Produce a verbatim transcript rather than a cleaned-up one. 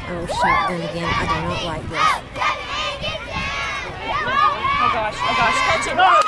Oh, shotgun again. I do not like this. Oh gosh, oh gosh, catch it.